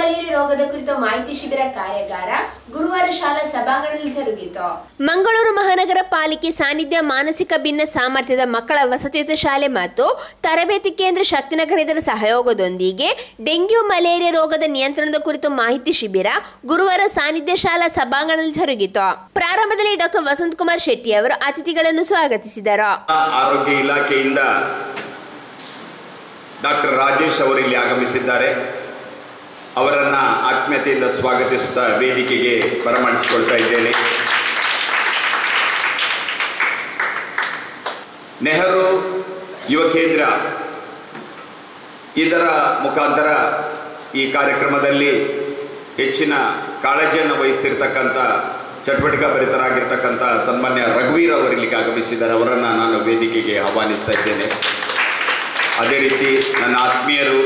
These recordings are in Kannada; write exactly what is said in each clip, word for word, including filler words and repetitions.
ಮಲೇರಿಯಾ ರೋಗದ ಕುರಿತು ಮಾಹಿತಿ ಶಿಬಿರ ಕಾರ್ಯಾಗಾರ ಗುರುವಾರ ಶಾಲಾ ಸಭಾಂಗಣದಲ್ಲಿ ಜರುಗಿತು. ಮಂಗಳೂರು ಮಹಾನಗರ ಪಾಲಿಕೆ ಸಾನ್ನಿಧ್ಯ ಮಾನಸಿಕ ಭಿನ್ನ ಸಾಮರ್ಥ್ಯದ ಮಕ್ಕಳ ವಸತಿಯುತ ಶಾಲೆ ಮತ್ತು ತರಬೇತಿ ಕೇಂದ್ರ ಶಕ್ತಿನಗರ ಇದರ ಸಹಯೋಗದೊಂದಿಗೆ ಡೆಂಗ್ಯೂ ಮಲೇರಿಯಾ ರೋಗದ ನಿಯಂತ್ರಣದ ಕುರಿತು ಮಾಹಿತಿ ಶಿಬಿರ ಗುರುವಾರ ಸಾನ್ನಿಧ್ಯ ಶಾಲಾ ಸಭಾಂಗಣದಲ್ಲಿ ಜರುಗಿತು. ಪ್ರಾರಂಭದಲ್ಲಿ ಡಾಕ್ಟರ್ ವಸಂತ್ ಕುಮಾರ್ ಶೆಟ್ಟಿ ಅವರು ಅತಿಥಿಗಳನ್ನು ಸ್ವಾಗತಿಸಿದರು. ಆರೋಗ್ಯ ಇಲಾಖೆಯಿಂದ ಡಾಕ್ಟರ್ ರಾಜೇಶ್ ಅವರು ಇಲ್ಲಿ ಆಗಮಿಸಿದ್ದಾರೆ. ಅವರನ್ನು ಆತ್ಮೀಯತೆಯಿಂದ ಸ್ವಾಗತಿಸುತ್ತಾ ವೇದಿಕೆಗೆ ಬರಮಾಡಿಸಿಕೊಳ್ತಾ ಇದ್ದೇನೆ. ನೆಹರು ಯುವ ಕೇಂದ್ರ ಇದರ ಮುಖಾಂತರ ಈ ಕಾರ್ಯಕ್ರಮದಲ್ಲಿ ಹೆಚ್ಚಿನ ಕಾಳಜಿಯನ್ನು ವಹಿಸ್ತಿರ್ತಕ್ಕಂಥ ಚಟುವಟಿಕಾ ಭರಿತರಾಗಿರ್ತಕ್ಕಂಥ ಸನ್ಮಾನ್ಯ ರಘುವೀರ್ ಅವರು ಇಲ್ಲಿಗೆ ಆಗಮಿಸಿದ್ದಾರೆ. ಅವರನ್ನು ನಾನು ವೇದಿಕೆಗೆ ಆಹ್ವಾನಿಸ್ತಾ ಇದ್ದೇನೆ. ಅದೇ ರೀತಿ ನನ್ನ ಆತ್ಮೀಯರು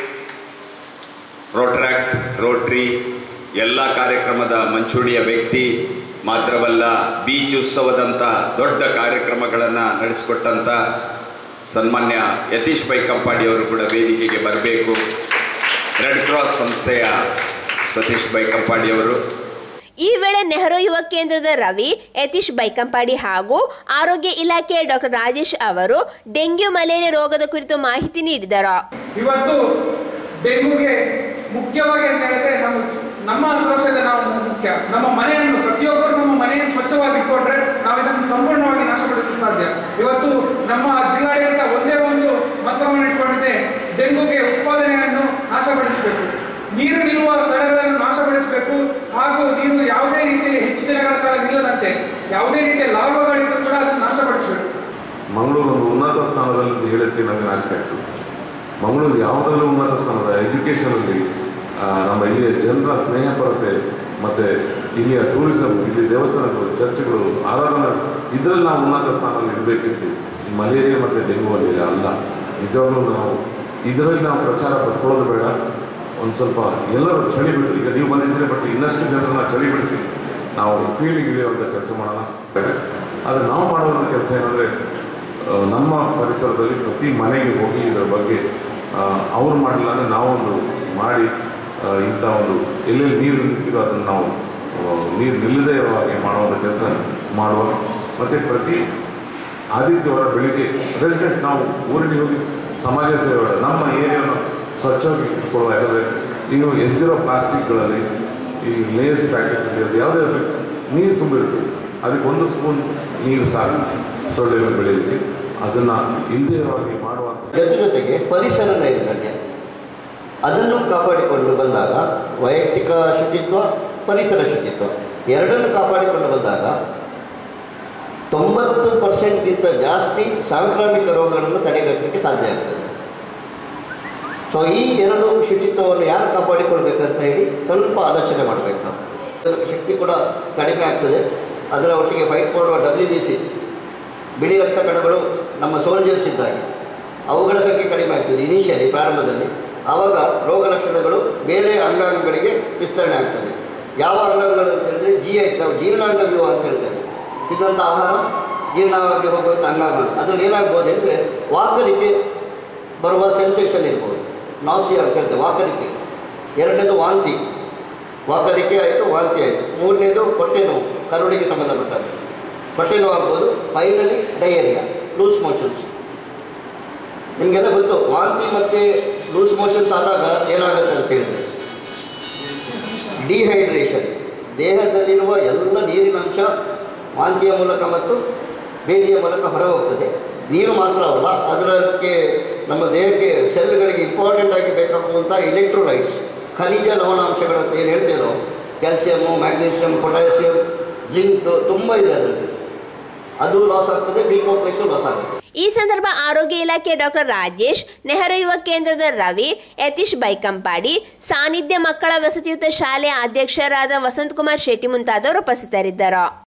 ರೋಟ್ರಾಕ್ಟ್ ರೋಟ್ರಿ ಎಲ್ಲ ಕಾರ್ಯಕ್ರಮದ ಮಂಚೂಣಿಯ ವ್ಯಕ್ತಿ ಮಾತ್ರವಲ್ಲ, ಬೀಚ್ ಉತ್ಸವದಂಥ ದೊಡ್ಡ ಕಾರ್ಯಕ್ರಮಗಳನ್ನು ನಡೆಸಿಕೊಟ್ಟಂಥ ಸನ್ಮಾನ್ಯ ಯತೀಶ್ ಬೈ ಕಂಪಾಡಿಯವರು ಕೂಡ ವೇದಿಕೆಗೆ ಬರಬೇಕು. ರೆಡ್ ಕ್ರಾಸ್ ಸಂಸ್ಥೆಯ ಸತೀಶ್ ಬೈ ಕಂಪಾಡಿಯವರು. ಈ ವೇಳೆ ನೆಹರು ಯುವ ಕೇಂದ್ರದ ರವಿ, ಯತೀಶ್ ಬೈಕಂಪಾಡಿ ಹಾಗೂ ಆರೋಗ್ಯ ಇಲಾಖೆಯ ಡಾಕ್ಟರ್ ರಾಜೇಶ್ ಅವರು ಡೆಂಗ್ಯೂ ಮಲೇರಿಯಾ ರೋಗದ ಕುರಿತು ಮಾಹಿತಿ ನೀಡಿದರು. ಇವತ್ತು ಡೆಂಗ್ಯೂಗೆ ಮುಖ್ಯವಾಗಿ ಅಂತ ಹೇಳಿದ್ರೆ ನಾವು ನಮ್ಮ ಸುರಕ್ಷತೆ ನಾವು ಮುಖ್ಯ. ನಮ್ಮ ಮನೆಯನ್ನು ಪ್ರತಿಯೊಬ್ಬರು ನಮ್ಮ ಮನೆಯನ್ನು ಸ್ವಚ್ಛವಾಗಿ ಇಟ್ಕೊಂಡ್ರೆ ನಾವು ಇದನ್ನು ಸಂಪೂರ್ಣವಾಗಿ ನಾಶಪಡಿಸಲು ಸಾಧ್ಯ. ಇವತ್ತು ನಮ್ಮ ಜಿಲ್ಲಾಡಳಿತ ಒಂದೇ ಒಂದು ಮಂತ್ರವನ್ನು ಇಟ್ಕೊಂಡಿದೆ, ಡೆಂಗ್ಯೂಗೆ ಉತ್ಪಾದನೆಯನ್ನು ನಾಶಪಡಿಸಬೇಕು, ನೀರು ನಿಲ್ಲುವ ಸ್ಥಳಗಳನ್ನು ನಾಶಪಡಿಸಬೇಕು, ಹಾಗೂ ನೀರು ಯಾವುದೇ ರೀತಿಯಲ್ಲಿ ಹೆಚ್ಚು ದಿನಗಳ ಕಾಲ ನಿಲ್ಲದಂತೆ ಯಾವುದೇ ರೀತಿಯ ಲಾಭಗಳಿಗೂ ಕೂಡ ಅದನ್ನು ನಾಶಪಡಿಸಬೇಕು. ಮಂಗಳೂರು ಒಂದು ಉನ್ನತ ಸ್ಥಾನದಲ್ಲಿ ಹೇಳಕ್ಕೆ ನಮಗೆ ನಾಚಿಕೆ ಆಗ್ತದೆ. ಮಂಗಳೂರು ಯಾವುದರಲ್ಲೂ ಉನ್ನತ ಸ್ಥಾನದ ಎಜುಕೇಷನಲ್ಲಿ ನಮ್ಮ ಇಲ್ಲಿಯ ಜನರ ಸ್ನೇಹಪರತೆ ಮತ್ತು ಇಲ್ಲಿಯ ಟೂರಿಸಮ್, ಇಲ್ಲಿ ದೇವಸ್ಥಾನಗಳು, ಚರ್ಚ್ಗಳು, ಆರಾಧನಾ ಇದರಲ್ಲಿ ನಾವು ಉನ್ನತ ಸ್ಥಾನದಲ್ಲಿ ಇರಬೇಕಿತ್ತು. ಮಲೇರಿಯಾ ಮತ್ತು ಡೆಂಗು ಅಲ್ಲಿ ಅಲ್ಲ. ನಿಜವಾಗ್ಲೂ ನಾವು ಇದರಲ್ಲಿ ನಾವು ಪ್ರಚಾರ ಪಡ್ಕೊಳ್ಳೋದು ಬೇಡ. ಒಂದು ಸ್ವಲ್ಪ ಎಲ್ಲರೂ ಚಳಿ ಬಿಟ್ಟು, ಈಗ ನೀವು ಬಂದಿದ್ದೀರಿ, ಬಟ್ ಇನ್ನಷ್ಟು ಜನರನ್ನ ಚಳಿ ಬಿಡಿಸಿ ನಾವು ಫೀಲ್ಡಿಗೆ ಇಳಿಯುವಂಥ ಕೆಲಸ ಮಾಡೋಣ. ಆದರೆ ನಾವು ಮಾಡುವಂಥ ಕೆಲಸ ಏನಂದರೆ ನಮ್ಮ ಪರಿಸರದಲ್ಲಿ ಪ್ರತಿ ಮನೆಗೆ ಹೋಗಿ ಇದರ ಬಗ್ಗೆ ಅವ್ರು ಮಾಡಿಲ್ಲ ಅಂದರೆ ನಾವೊಂದು ಮಾಡಿ ಇಂಥ ಒಂದು ಎಲ್ಲೆಲ್ಲಿ ನೀರು ನಿಂತಿರೋ ಅದನ್ನು ನಾವು ನೀರು ನಿಲ್ಲದೇ ಇರೋ ಹಾಗೆ ಮಾಡುವಂಥ ಕೆಲಸ ಮಾಡುವ. ಮತ್ತು ಪ್ರತಿ ಆದಿತ್ಯವಾರ ಬೆಳಿಗ್ಗೆ ರೆಸಿಡೆಂಟ್ ನಾವು ಊರಿಗೆ ಹೋಗಿ ಸಮಾಜ ಸೇವೆ ನಮ್ಮ ಏರಿಯಾವನ್ನು ಸ್ವಚ್ಛವಾಗಿ ಇಟ್ಕೊಳ್ಳುವ. ಯಾಕಂದರೆ ನೀವು ಎಸೆದಿರೋ ಪ್ಲಾಸ್ಟಿಕ್ಗಳಲ್ಲಿ ಈ ಲೇಸ್ ಪ್ಯಾಕೆಟಲ್ಲಿ ಅದು ಯಾವುದೇ ನೀರು ತುಂಬಿರ್ತದೆ, ಅದಕ್ಕೆ ಒಂದು ಸ್ಪೂನ್ ನೀರು ಸಾಕು ಸೊಳ್ಳೆಗಳು ಬೆಳೆಯಲಿಕ್ಕೆ. ಅದನ್ನು ಇಲ್ಲದೇ ಇರೋವಾಗಿ ಮಾಡುವ ಜೊತೆ ಜೊತೆಗೆ ಪರಿಸರ ನೈರ್ಮಲ್ಯ ಅದನ್ನು ಕಾಪಾಡಿಕೊಂಡು ಬಂದಾಗ ವೈಯಕ್ತಿಕ ಶುಚಿತ್ವ, ಪರಿಸರ ಶುಚಿತ್ವ ಎರಡನ್ನು ಕಾಪಾಡಿಕೊಂಡು ಬಂದಾಗ ತೊಂಬತ್ತು ಪರ್ಸೆಂಟ್ಗಿಂತ ಜಾಸ್ತಿ ಸಾಂಕ್ರಾಮಿಕ ರೋಗಗಳನ್ನು ತಡೆಗಟ್ಟಲಿಕ್ಕೆ ಸಾಧ್ಯ ಆಗ್ತದೆ. ಸೊ ಈ ಎರಡು ಶುಚಿತ್ವವನ್ನು ಯಾರು ಕಾಪಾಡಿಕೊಳ್ಬೇಕಂತ ಹೇಳಿ ಸ್ವಲ್ಪ ಆಲೋಚನೆ ಮಾಡಬೇಕು. ನಾವು ಶಕ್ತಿ ಕೂಡ ಕಡಿಮೆ ಆಗ್ತದೆ. ಅದರ ಒಟ್ಟಿಗೆ ಫೈಟ್ ಮಾಡುವ ಡಬ್ಲ್ಯೂ ಬಿ ಸಿ ಬಿಳಿ ರಕ್ತ ಕಣಗಳು ನಮ್ಮ ಸೋಲ್ಜರ್ಸ್ ಇದ್ದಾಗೆ ಅವುಗಳ ಸಂಖ್ಯೆ ಕಡಿಮೆ ಆಗ್ತದೆ ಇನಿಷಿಯಲಿ ಪ್ರಾರಂಭದಲ್ಲಿ. ಆವಾಗ ರೋಗ ಲಕ್ಷಣಗಳು ಬೇರೆ ಅಂಗಾಂಗಗಳಿಗೆ ವಿಸ್ತರಣೆ ಆಗ್ತದೆ. ಯಾವ ಅಂಗಾಂಗಗಳು ಅಂತ ಹೇಳಿದ್ರೆ ಜಿ ಐ ನಾವು ಜೀರ್ಣಾಂಗ ವ್ಯೂಹ ಅಂತ ಹೇಳ್ತೇವೆ. ತಿಂದಂಥ ಆಹಾರ ಜೀರ್ಣವಾಗಿ ಹೋಗುವಂಥ ಅಂಗಾಂಗಗಳು ಅದರಲ್ಲಿ ಏನಾಗ್ಬೋದು ಅಂದರೆ ವಾಕರಿಕೆ ಬರುವ ಸೆನ್ಸೇಷನ್ ಇರ್ಬೋದು, ನಾಸಿಯಾ ಅಂತ ಹೇಳ್ತೇವೆ ವಾಕರಿಕೆ. ಎರಡನೇದು ವಾಂತಿ, ವಾಕರಿಕೆ ಆಯಿತು, ವಾಂತಿ ಆಯಿತು. ಮೂರನೇದು ಹೊಟ್ಟೆ ನೋವು, ಕರುಳಿಗೆ ಸಂಬಂಧಪಟ್ಟಾಗ ಹೊಟ್ಟೆ ನೋವು ಆಗ್ಬೋದು. Finally diarrhoea, loose motions. ನಿಮಗೆಲ್ಲ ಗೊತ್ತು, ವಾಂತಿ ಮತ್ತು ಲೂಸ್ ಮೋಷನ್ಸ್ ಆದಾಗ ಏನಾಗುತ್ತೆ ಅಂತ ಹೇಳಿದ್ರೆ ಡಿಹೈಡ್ರೇಷನ್, ದೇಹದಲ್ಲಿರುವ ಎಲ್ಲ ನೀರಿನ ಅಂಶ ವಾಂತಿಯ ಮೂಲಕ ಮತ್ತು ಬೇದಿಯ ಮೂಲಕ ಹೊರ ಹೋಗ್ತದೆ. ನೀರು ಮಾತ್ರ ಅಲ್ಲ, ಅದಕ್ಕೆ ನಮ್ಮ ದೇಹಕ್ಕೆ ಸೆಲ್ಗಳಿಗೆ ಇಂಪಾರ್ಟೆಂಟ್ ಆಗಿ ಬೇಕಾಗುವಂಥ ಇಲೆಕ್ಟ್ರೋಲೈಟ್ಸ್, ಖನಿಜ ಲವಣಾಂಶಗಳಂತ ಏನು ಹೇಳ್ತೇವೆ ನಾವು, ಕ್ಯಾಲ್ಸಿಯಮ್ಮು, ಮ್ಯಾಗ್ನೀಷಿಯಮ್, ಪೊಟ್ಯಾಸಿಯಮ್, ಜಿಂಕ್ ತುಂಬ ಇದೆ ಅದರಲ್ಲಿ. ಅದು ಲಾಸ್ ಆಗ್ತದೆ, ಬಿ ಕಾಂಪ್ಲೆಕ್ಸು ಲಾಸ್ ಆಗುತ್ತೆ. ಈ ಸಂದರ್ಭ ಆರೋಗ್ಯ ಇಲಾಖೆ ಡಾಕ್ಟರ್ ರಾಜೇಶ್, ನೆಹರು ಯುವ ಕೇಂದ್ರದ ರವಿ, ಯತೀಶ್ ಬೈಕಂಪಾಡಿ, ಸಾನ್ನಿಧ್ಯ ಮಕ್ಕಳ ವಸತಿಯುತ ಶಾಲೆಯ ಅಧ್ಯಕ್ಷರಾದ ವಸಂತ್ ಕುಮಾರ್ ಶೆಟ್ಟಿ ಮುಂತಾದವರು ಉಪಸ್ಥಿತರಿದ್ದರು.